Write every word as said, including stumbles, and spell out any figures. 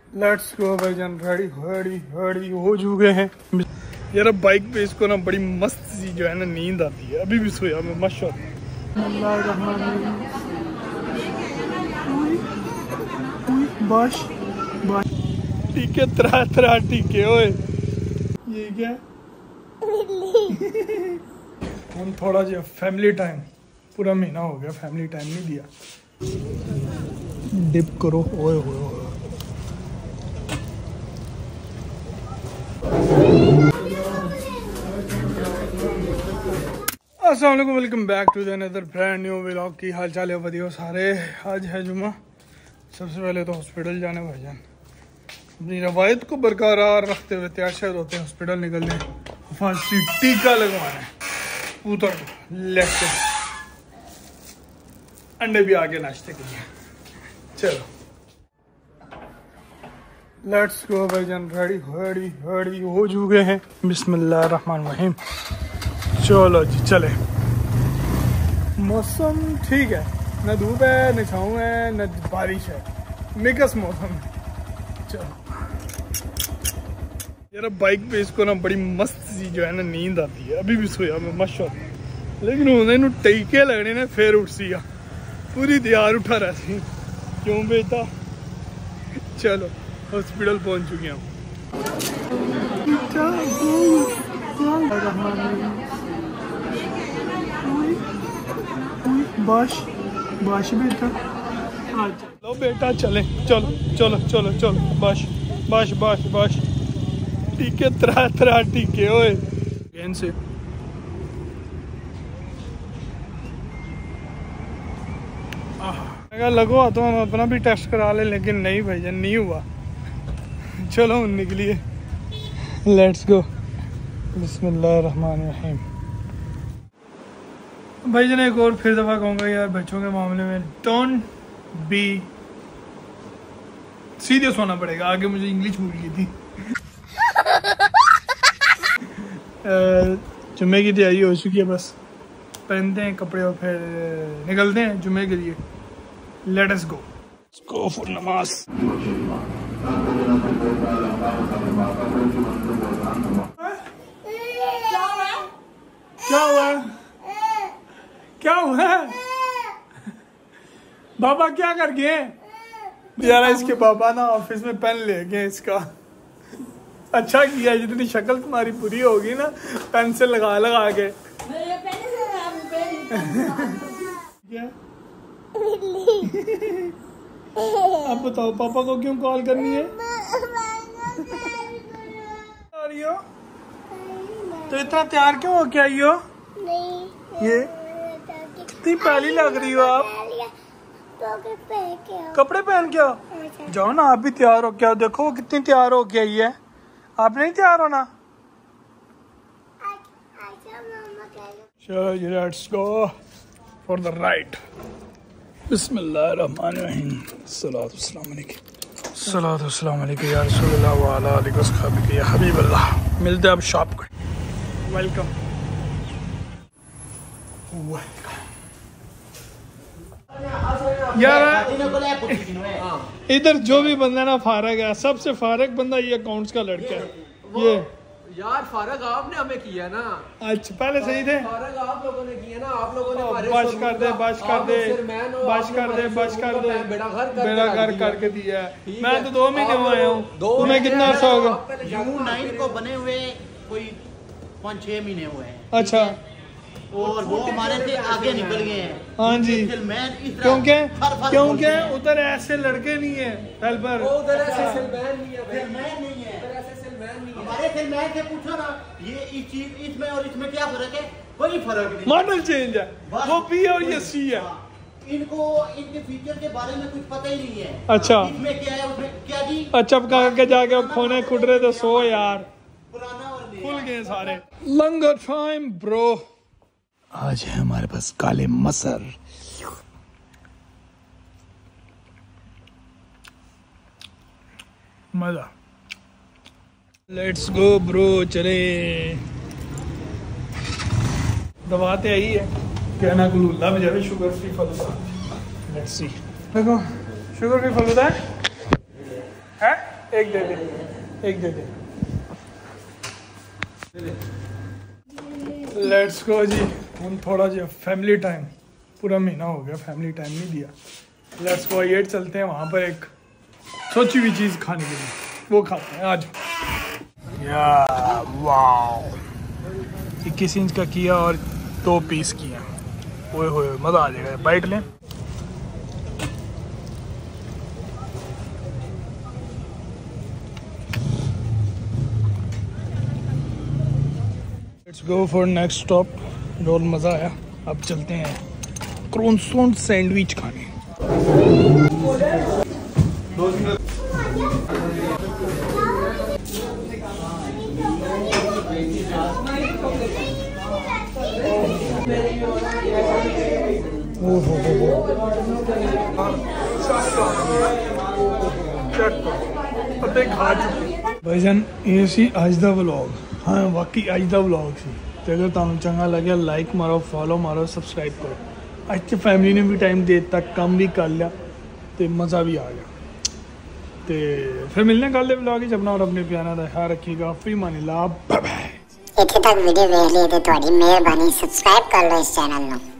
Let's go भाईजान, ready ready ready हो चुके हैं यार। अब बाइक पे इसको ना बड़ी मस्त सी जो है ना नींद आती है। अभी भी सोया मैं मस्त। बस बस टीके त्रा त्रा टीके ओए। ये क्या हम थोड़ा जो फैमिली टाइम, पूरा महीना हो गया फैमिली टाइम नहीं दिया। डिप करो ओए ओए ओए। अस्सलाम वालेकुम, welcome back to the another brand new vlog. की हाल चाल है बढ़िया सारे। आज है जुम्मा। सबसे पहले तो हॉस्पिटल जाने भाईजान, अपनी रवायत को बरकरार रखते हुए तैयार शायद होते हैं हॉस्पिटल निकलने। फांसी टीका लगवाना है उतर लेके। अंडे भी आगे नाश्ते के लिए। चलो लेट्स गो भाईजान, रेडी रेडी रेडी हो चुके हैं। बिस्मिल्लाह रहमान रहीम। चलो जी चले। मौसम ठीक है, न धूप है न छाँव है न बारिश है, मिक्स मौसम है। चलो यार, बाइक पे इसको ना बड़ी मस्त सी जो है ना नींद आती है। अभी भी सोया मैं मस्त। लेकिन उन्हें टीके लगने ने फिर उठ सी पूरी तैयार उठा रहा क्यों बेटा। चलो हॉस्पिटल पहुंच चुके हैं। बस बस बेटा चलो बेटा चले। चलो चलो चलो चलो बस बस बस बस टीके त्रा त्रा टीके ओए। से लगो तो हम अपना भी टेस्ट करा ले, लेकिन नहीं भाईजान नहीं हुआ। चलो निकलिए, लेट्स गो। बिस्मिल्लाह रहमान रहीम। भाईजान एक और फिर दफ़ा कहूँगा यार, बच्चों के मामले में डोंट बी सीरियस होना पड़ेगा। आगे मुझे इंग्लिश भूल गई थी। जुम्मे की तैयारी हो चुकी है, बस पहनते हैं कपड़े और फिर निकलते हैं जुम्मे के लिए। Let us go, let's go for नमाज। क्या हुआ क्या हुआ बाबा क्या कर गए यार? इसके बाबा ना ऑफिस में पेन ले गए इसका। अच्छा किया, जितनी शक्ल तुम्हारी पूरी होगी ना पेन से लगा लगा के। क्या अब बताओ पापा को क्यों कॉल करनी है? आ रही हो तो इतना तैयार क्यों हो क्या आई हो? नहीं ये कितनी पहली लग रही हो आप। कपड़े पहन के आओ, जाओ ना आप भी तैयार हो क्या। देखो वो कितनी तैयार हो के आई है, आप नहीं तैयार हो ना। चलो let's go for the ride. बिस्मिल्लाह रहमान रहीम। सलात वस्सलाम अलैकुम सलात वस्सलाम अलैकुम या रसूलुल्लाह व अला आलिहि व अस्हाबिहि या हबीबल्लाह। मिलते हैं अब शॉप पर। वेलकम यार। इधर जो भी बंदा ना फारग है, सबसे फारग बंदा ये अकाउंट्स का लड़का है। ये यार फारग आपने हमें किया ना। अच्छा पहले सही थे। फारग आप लोगों ने किया ना। आप लोगों ने हमारे बश कर दे बश कर दे बश कर दे बश कर दे बेड़ा घर करके दिया है। मैं तो दो महीने हुए आया हूँ, तुम्हें कितना अर्सा होगा? जून नाइन को बने हुए कोई पाँच छह महीने हुए हैं। अच्छा, और वो हमारे से आगे निकल गए हैं। हाँ जी, क्योंकि क्योंकि उधर ऐसे लड़के नहीं है हेल्पर। उधर ऐसे सेलमैन नहीं है, नहीं है। उधर ऐसे सेलमैन नहीं है। हमारे सेलमैन से पूछो ना, ये इस चीज इसमें और इसमें क्या फर्क है? कोई फर्क नहीं। मॉडल चेंज है, वो बी और ये सी है। इनको इनके फीचर के बारे में कुछ पता ही नहीं है। अच्छा इसमें क्या है उसमें क्या जी। अच्छा के जाके खोने खुडरे तो सो यार, पुराना और खुल गए सारे। लंगर टाइम ब्रो। आज है हमारे पास काले मसर। मजा। लेट्स गो ब्रो चले। दबाते आई है कहना गुलूला में जावे sugar free falooda. Let's see. देखो शुगर फ्री फलूदा है, है? एक दे दे, एक दे दे। लेट्स गो जी, हम थोड़ा जी फैमिली टाइम, पूरा महीना हो गया फैमिली टाइम नहीं दिया। लेट्स गो ये चलते हैं वहाँ पर एक सोची हुई चीज़ खाने के लिए, वो खाते हैं आज। या वाओ, इक्कीस इंच का किया और दो पीस किया, ओए होए मज़ा आ जाएगा। बाइट लें। Let's go for next stop. Roll मज़ा आया, अब चलते हैं क्रोसॉन्ट सैंडविच खाने। ओहो भाईजान ये सी अज दा व्लॉग, हाँ वाकई अज दा व्लॉग सी। तो अगर तुहानू चंगा लगे लाइक मारो, फॉलो मारो, सबसक्राइब करो। अज तो फैमिली ने भी टाइम दे दिता, काम भी कर लिया तो मज़ा भी आ गया। तो फिर मिलने कल दे व्लॉग च। अपना और अपने प्यारा का ख्याल रखिएगा। फ्री मानी ला, बाय बाय। इत्थे तक वीडियो देख ली तो तुहाडी मेहरबानी, सब्सक्राइब कर लो इस चैनल को।